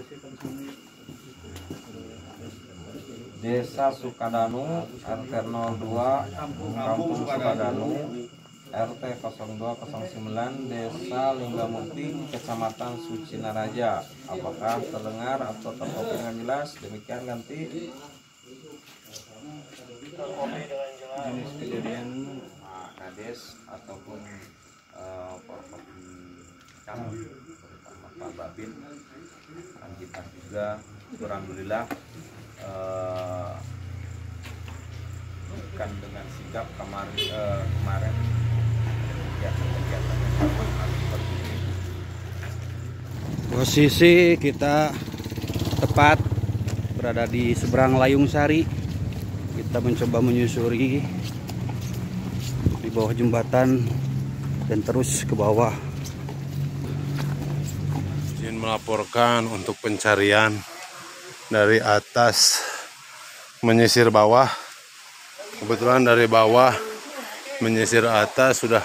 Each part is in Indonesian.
Desa Sukadanu, RT 02, Kampung Sukadanu, RT 0209, Desa Linggamukti, Kecamatan Sucinaraja. Apakah terdengar atau terkopi dengan jelas? Demikian ganti. Jenis kejadian kades ataupun properti kami bersama Pak Babin, dan kita juga alhamdulillah bukan dengan sigap kemarin kegiatan seperti ini. Posisi kita tepat berada di seberang Layung Sari. Kita mencoba menyusuri di bawah jembatan dan terus ke bawah. Izin melaporkan untuk pencarian dari atas menyisir bawah. Kebetulan dari bawah menyisir atas sudah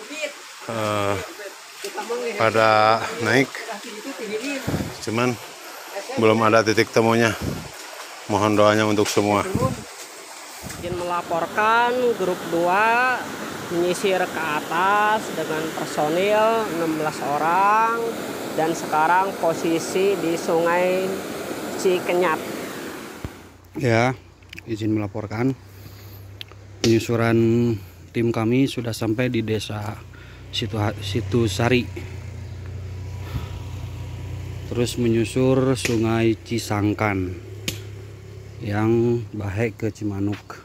pada naik, cuman belum ada titik temunya. Mohon doanya untuk semua. Izin melaporkan grup 2 menyisir ke atas dengan personil 16 orang dan sekarang posisi di Sungai Cikenyat. Ya, izin melaporkan penyusuran tim kami sudah sampai di desa Situ Sari. Terus menyusur Sungai Cisangkan yang baik ke Cimanuk.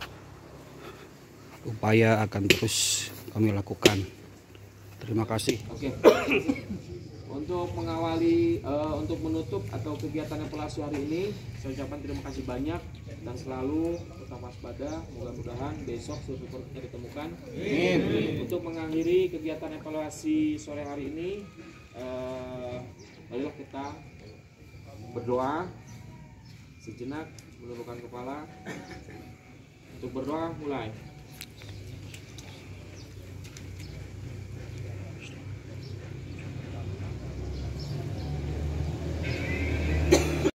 Upaya akan terus kami lakukan. Terima kasih. Oke. Untuk mengawali, untuk menutup atau kegiatan evaluasi hari ini, saya ucapkan terima kasih banyak dan selalu tetap waspada. Mudah-mudahan besok super-supernya ditemukan. Untuk mengakhiri kegiatan evaluasi sore hari ini, marilah kita berdoa sejenak, menundukkan kepala. Untuk berdoa mulai.